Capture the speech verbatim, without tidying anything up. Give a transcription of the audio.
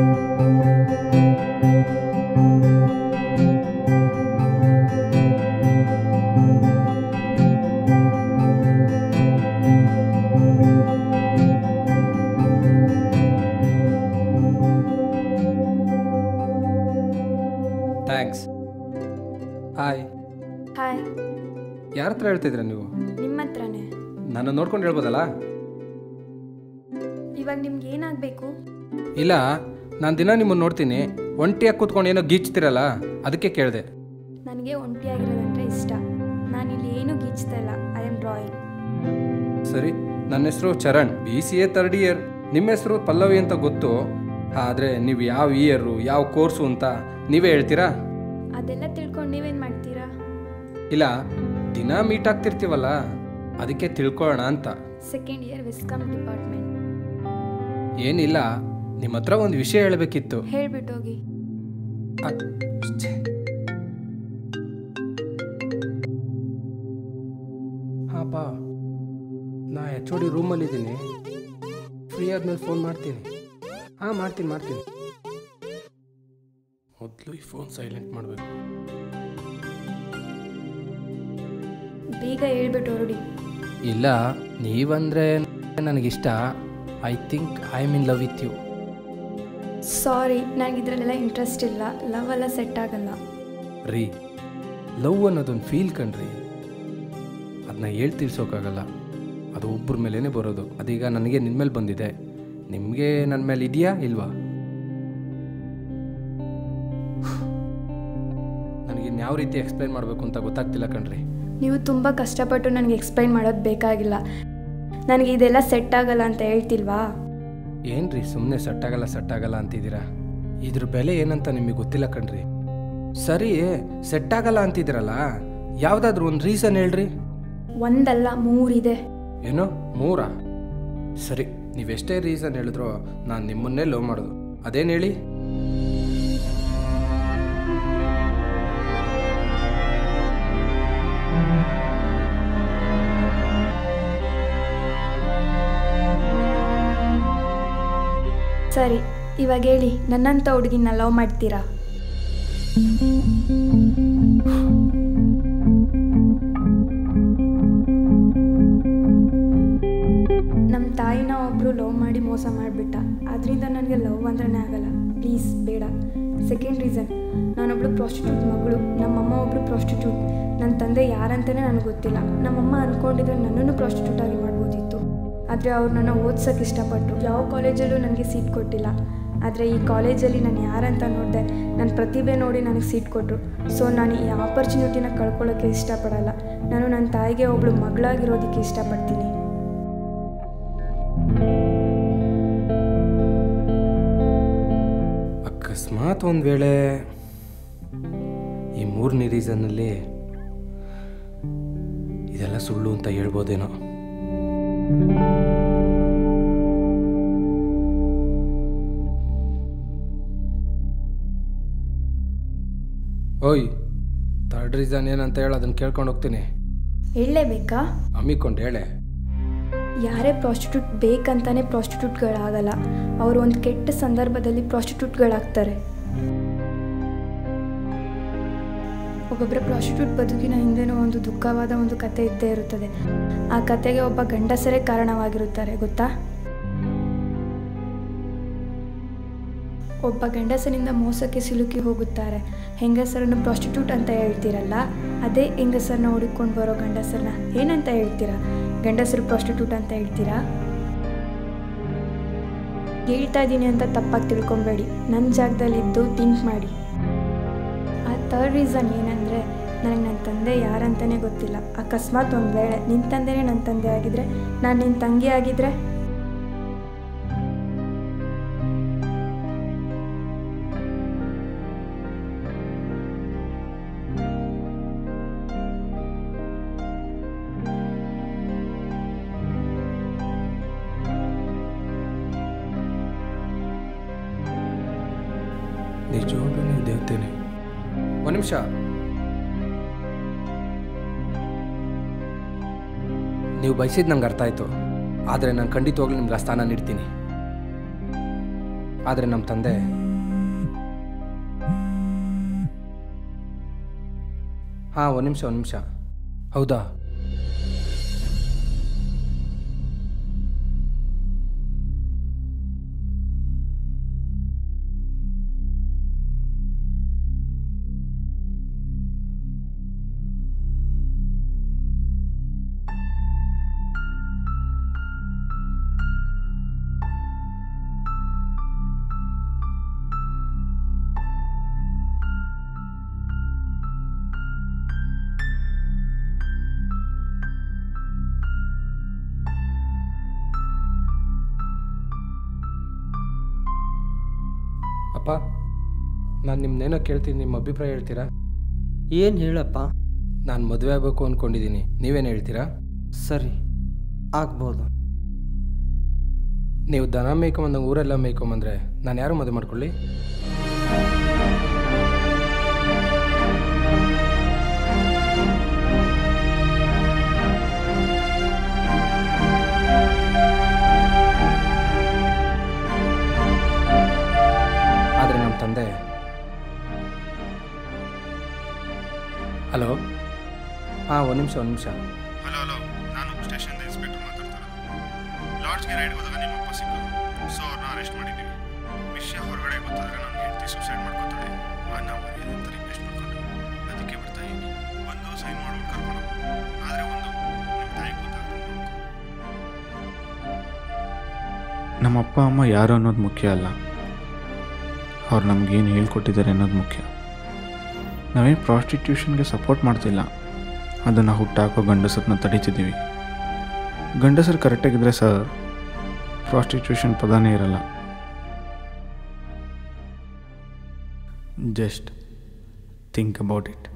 Thanks. Hi. Hi. ಯಾರ ಹತ್ರ ಹೇಳ್ತಿದ್ರ ನೀವು? ನಿಮ್ಮ ಹತ್ರನೇ. ನಾನು ನೋಡ್ಕೊಂಡು ಹೇಳ್ಬೋದಲ್ಲ? ಇವಾಗ ನಿಮ್ಗೆ ಏನಾಗಬೇಕು? ಇಲ್ಲ, ನಾನು ದಿನ ನಿಮ್ಮನ್ನು ನೋಡ್ತೀನಿ, ಒಂಟಿಯಾಗಿ ಕೂತ್ಕೊಂಡು ಏನೋ ಗೀಚ್ತಿರಲ್ಲ, ಅದಕ್ಕೆ ಕೇಳಿದೆ. ನನಗೆ ಒಂಟಿಯಾಗಿರೋದಂದ್ರೆ ಇಷ್ಟ. ನಾನಿಲ್ಲಿ ಏನೂ ಗೀಚ್ತಾ ಇಲ್ಲ. I am drawing. ಸರಿ, ನನ್ನ ಹೆಸರು Charan, B C A third year. ನಿಮ್ಮ ಹೆಸರು ಪಲ್ಲವಿ ಅಂತ ಗೊತ್ತು, ಆದರೆ ನೀವು ಯಾವ ಇಯರು ಯಾವ ಕೋರ್ಸು ಅಂತ ನೀವೇ ಹೇಳ್ತೀರಾ? ಅದೆಲ್ಲ ತಿಳ್ಕೊಂಡು ನೀವೇನು ಮಾಡ್ತೀರಾ? ಇಲ್ಲ, ದಿನ ಮೀಟ್ ಆಗ್ತಿರ್ತೀವಲ್ಲ, ಅದಕ್ಕೆ ತಿಳ್ಕೊಳ್ಳೋಣ ಅಂತ. Second year viscom department. ಏನಿಲ್ಲ, ನಿಮ್ಮ ಹತ್ರ ಒಂದು ವಿಷಯ ಹೇಳಬೇಕಿತ್ತು. ಹೇಳ್ಬಿಟ್ಟೋಗಿ. ಹಾಂ ಪಾ, ನಾ ಎಚ್ ಓ ಡಿ ರೂಮಲ್ಲಿದ್ದೀನಿ, ಫ್ರೀ ಆದ್ಮೇಲೆ ಫೋನ್ ಮಾಡ್ತೀನಿ. ಹಾಂ ಮಾಡ್ತೀನಿ ಮಾಡ್ತೀನಿ ಮೊದಲು ಈ ಫೋನ್ ಸೈಲೆಂಟ್ ಮಾಡಬೇಕು. ಬೇಗ ಹೇಳ್ಬಿಟ್ಟು ಹೊರಡಿ. ಇಲ್ಲ, ನೀವಂದರೆ ನನಗಿಷ್ಟ. I think I am in love with you. Sorry, ನನಗಿದ್ರಲ್ಲೆಲ್ಲ ಇಂಟ್ರೆಸ್ಟ್ ಇಲ್ಲ. ಲವ್ ಎಲ್ಲ ಸೆಟ್ ಆಗಲ್ಲ ರೀ. ಲವ್ ಅನ್ನೋದೊಂದು ಫೀಲ್ ಕಣ್ರಿ, ಅದನ್ನ ಹೇಳ್ ತಿಳಿಸೋಕ್ಕಾಗಲ್ಲ. ಅದು ಒಬ್ಬರ ಮೇಲೇ ಬರೋದು. ಅದೀಗ ನನಗೆ ನಿನ್ನ ಮೇಲೆ ಬಂದಿದೆ, ನಿಮಗೆ ನನ್ನ ಮೇಲೆ ಇದೆಯಾ ಇಲ್ವಾ? ನನಗಿನ್ಯಾವ ರೀತಿ ಎಕ್ಸ್ಪ್ಲೈನ್ ಮಾಡಬೇಕು ಅಂತ ಗೊತ್ತಾಗ್ತಿಲ್ಲ ಕಣ್ರಿ. ನೀವು ತುಂಬ ಕಷ್ಟಪಟ್ಟು ನನಗೆ ಎಕ್ಸ್ಪ್ಲೈನ್ ಮಾಡೋದು ಬೇಕಾಗಿಲ್ಲ. ನನಗೆ ಇದೆಲ್ಲ ಸೆಟ್ ಆಗಲ್ಲ ಅಂತ ಹೇಳ್ತಿಲ್ವಾ? ಏನ್ರಿ ಸುಮ್ಮನೆ ಸೆಟ್ ಆಗಲ್ಲ ಸೆಟ್ ಆಗಲ್ಲ ಅಂತಿದ್ದೀರಾ? ಇದ್ರ ಬೆಲೆ ಏನಂತ ನಿಮಗೆ ಗೊತ್ತಿಲ್ಲ ಕಣ್ರಿ. ಸರಿ, ಸೆಟ್ ಆಗಲ್ಲ ಅಂತಿದ್ದೀರಲ್ಲ, ಯಾವುದಾದ್ರೂ ಒಂದು ರೀಸನ್ ಹೇಳ್ರಿ. ಒಂದಲ್ಲ ಮೂರಿದೆ. ಏನು ಮೂರಾ? ಸರಿ, ನೀವೆಷ್ಟೇ ರೀಸನ್ ಹೇಳಿದ್ರೋ ನಾನು ನಿಮ್ಮನ್ನೇ ಲವ್ ಮಾಡೋದು. ಅದೇನು ಹೇಳಿ? ಸರಿ, ಇವಾಗ ಹೇಳಿ, ನನ್ನಂಥ ಹುಡುಗಿನ ಲವ್ ಮಾಡ್ತೀರಾ? ನಮ್ಮ ತಾಯಿನ ಒಬ್ಬರು ಲವ್ ಮಾಡಿ ಮೋಸ ಮಾಡಿಬಿಟ್ಟ. ಅದರಿಂದ ನನಗೆ ಲವ್ ಅಂದ್ರೆ ಆಗಲ್ಲ. ಪ್ಲೀಸ್ ಬೇಡ. ಸೆಕೆಂಡ್ ರೀಸನ್, ನಾನೊಬ್ಳು ಪ್ರಾಸ್ಟಿಟ್ಯೂಟ್ ಮಗಳು. ನಮ್ಮಮ್ಮ ಒಬ್ಬರು ಪ್ರಾಸ್ಟಿಟ್ಯೂಟ್. ನನ್ನ ತಂದೆ ಯಾರಂತಲೇ ನನಗೆ ಗೊತ್ತಿಲ್ಲ. ನಮ್ಮಮ್ಮ ಅಂದ್ಕೊಂಡಿದ್ರೆ ನನ್ನನ್ನು ಪ್ರಾಸ್ಟಿಟ್ಯೂಟ್ ಆಗಿ ಮಾಡ್ಬೋದಿತ್ತು. ಆದರೆ ಅವ್ರು ನನ್ನ ಓದ್ಸೋಕ್ಕೆ ಇಷ್ಟಪಟ್ಟರು. ಯಾವ ಕಾಲೇಜಲ್ಲೂ ನನಗೆ ಸೀಟ್ ಕೊಟ್ಟಿಲ್ಲ. ಆದರೆ ಈ ಕಾಲೇಜಲ್ಲಿ ನಾನು ಯಾರಂತ ನೋಡಿದೆ, ನನ್ನ ಪ್ರತಿಭೆ ನೋಡಿ ನನಗೆ ಸೀಟ್ ಕೊಟ್ಟರು. ಸೊ ನಾನು ಈ ಆಪರ್ಚುನಿಟಿನ ಕಳ್ಕೊಳ್ಳೋಕ್ಕೆ ಇಷ್ಟಪಡಲ್ಲ. ನಾನು ನನ್ನ ತಾಯಿಗೆ ಒಬ್ಬಳು ಮಗಳಾಗಿರೋದಕ್ಕೆ ಇಷ್ಟಪಡ್ತೀನಿ. ಅಕಸ್ಮಾತ್ ಒಂದು ವೇಳೆ ಈ ಮೂರನೇ ರೀಸನ್ನಲ್ಲಿ ಇದೆಲ್ಲ ಸುಳ್ಳು ಅಂತ ಹೇಳ್ಬೋದೇನೋ. ಓಯ್, ಥರ್ಡ್ ರೀಸನ್ ಏನಂತ ಹೇಳಿ ಅದನ್ನು ಕೇಳ್ಕೊಂಡು ಹೋಗ್ತೀನಿ. ಹೇಳಲೇಬೇಕಾ? ಅಮ್ಮಿಕೊಂಡು ಹೇಳೆ. ಯಾರೇ ಪ್ರಾಸ್ಟಿಟ್ಯೂಟ್ ಬೇಕಂತಾನೆ ಪ್ರಾಸ್ಟಿಟ್ಯೂಟ್ಗಳಾಗಲ್ಲ. ಅವರು ಒಂದು ಕೆಟ್ಟ ಸಂದರ್ಭದಲ್ಲಿ ಪ್ರಾಸ್ಟಿಟ್ಯೂಟ್ಗಳಾಗ್ತಾರೆ. ಒಬ್ಬೊಬ್ಬರ ಪ್ರಾಸ್ಟಿಟ್ಯೂಟ್ ಬದುಕಿನ ಹಿಂದೆನೂ ಒಂದು ದುಃಖವಾದ ಒಂದು ಕತೆ ಇದ್ದೇ ಇರುತ್ತದೆ. ಆ ಕತೆಗೆ ಒಬ್ಬ ಗಂಡಸರೇ ಕಾರಣವಾಗಿರುತ್ತಾರೆ, ಗೊತ್ತಾ? ಒಬ್ಬ ಗಂಡಸರಿಂದ ಮೋಸಕ್ಕೆ ಸಿಲುಕಿ ಹೋಗುತ್ತಾರೆ. ಹೆಂಗಸರನ್ನು ಪ್ರಾಸ್ಟಿಟ್ಯೂಟ್ ಅಂತ ಹೇಳ್ತೀರಲ್ಲ, ಅದೇ ಹೆಂಗಸರನ್ನ ಹುಡುಕೊಂಡು ಬರೋ ಗಂಡಸರನ್ನ ಏನಂತ ಹೇಳ್ತೀರಾ? ಗಂಡಸರು ಪ್ರಾಸ್ಟಿಟ್ಯೂಟ್ ಅಂತ ಹೇಳ್ತೀರಾ? ಹೇಳ್ತಾ ಇದ್ದೀನಿ ಅಂತ ತಪ್ಪಾಗಿ ತಿಳ್ಕೊಬೇಡಿ. ನನ್ನ ಜಾಗದಲ್ಲಿದ್ದು ಥಿಂಕ್ ಮಾಡಿ. ಆ ಥರ್ಡ್ ರೀಸನ್ ಏನಂದರೆ, ನನಗೆ ನನ್ನ ತಂದೆ ಯಾರಂತಲೇ ಗೊತ್ತಿಲ್ಲ. ಅಕಸ್ಮಾತ್ ಒಂದು ವೇಳೆ ನಿನ್ನ ತಂದೆನೇ ನನ್ನ ತಂದೆ ಆಗಿದ್ದರೆ, ನಾನು ನಿನ್ನ ತಂಗಿ ಆಗಿದ್ದರೆ, ನಿಜವಾಗ್ಲೂ ನೀವು ದೇವತೆನೆ. ಒಂದು ನಿಮಿಷ. ನೀವು ಬಯಸಿದ್ದು ನಂಗೆ ಅರ್ಥ ಆಯಿತು, ಆದರೆ ನಾನು ಖಂಡಿತವಾಗ್ಲೂ ನಿಮ್ಗೆ ಆ ಸ್ಥಾನ ನೀಡ್ತೀನಿ. ಆದರೆ ನಮ್ಮ ತಂದೆ ಹಾಂ ಒಂದು ನಿಮಿಷ ಒಂದು ನಿಮಿಷ ಹೌದಾ ಅಪ್ಪ ನಾನು ನಿಮ್ಮನ್ನೇನೋ ಕೇಳ್ತೀನಿ, ನಿಮ್ಮ ಅಭಿಪ್ರಾಯ ಹೇಳ್ತೀರಾ? ಏನು ಹೇಳಪ್ಪ? ನಾನು ಮದುವೆ ಆಗಬೇಕು ಅಂದ್ಕೊಂಡಿದ್ದೀನಿ, ನೀವೇನು ಹೇಳ್ತೀರಾ? ಸರಿ, ಆಗ್ಬೋದು. ನೀವು ದನ ಮೇಯ್ಕೊಂಬಂದಂಗೆ ಊರೆಲ್ಲ ಮೇಯ್ಕೊಂಬಂದ್ರೆ ನಾನು ಯಾರು ಮದುವೆ ಮಾಡ್ಕೊಳ್ಳಿ? ಆದರೆ ನಮ್ಮ ತಂದೆ ಹಲೋ ಹಾಂ ಒಂದು ನಿಮಿಷ ಒಂದು ನಿಮಿಷ ಹಲೋ ಹಲೋ ನಾನು ಸ್ಟೇಷನ್ ಇನ್ಸ್ಪೆಕ್ಟರ್ ಮಾತಾಡ್ತಿರೋದು. ಲಾಡ್ಜ್ಗೆ ರೈಡ್ ಹೋದಾಗ ನಿಮ್ಮ ಅಪ್ಪ ಸಿಕ್ಕರು, ಸೊ ಅವ್ರನ್ನ ಅರೆಸ್ಟ್ ಮಾಡಿದ್ದೀವಿ. ವಿಷಯ ಹೊರಗಡೆ ಗೊತ್ತಾದರೆ ನಾನು ಹೆಂಡತಿ ಸೂಸೈಡ್ ಮಾಡ್ಕೊತಾಳೆ, ನಾವು ಮರ್ಯಾದೆ ಅಂತ ರಿಕ್ವೆಸ್ಟ್ ಮಾಡ್ಕೊಂಡು ಅದಕ್ಕೆ ಬರ್ತಾ ಇದ್ದೀನಿ. ಒಂದು ಸೈನ್ ಮಾಡ್ಬಿಟ್ಟು ಕರ್ಕೊಂಡು, ಆದರೆ ಒಂದು ನಿಮ್ಮ ತಾಯಿಗೆ ಗೊತ್ತಾಗ್ತದೆ. ನಮ್ಮ ಅಪ್ಪ ಅಮ್ಮ ಯಾರು ಅನ್ನೋದು ಮುಖ್ಯ ಅಲ್ಲ, ಅವ್ರು ನಮಗೇನು ಹೇಳ್ಕೊಟ್ಟಿದ್ದಾರೆ ಅನ್ನೋದು ಮುಖ್ಯ. ನಾವೇನು ಪ್ರಾಸ್ಟಿಟ್ಯೂಷನ್ಗೆ ಸಪೋರ್ಟ್ ಮಾಡ್ತಿಲ್ಲ, ಅದನ್ನು ಹುಟ್ಟಾಕೋ ಗಂಡಸರನ್ನ ತಡೀತಿದ್ದೀವಿ. ಗಂಡಸರು ಕರೆಕ್ಟಾಗಿದ್ದರೆ ಸರ್ ಪ್ರಾಸ್ಟಿಟ್ಯೂಷನ್ ಪದನೇ ಇರಲ್ಲ. Just think about it.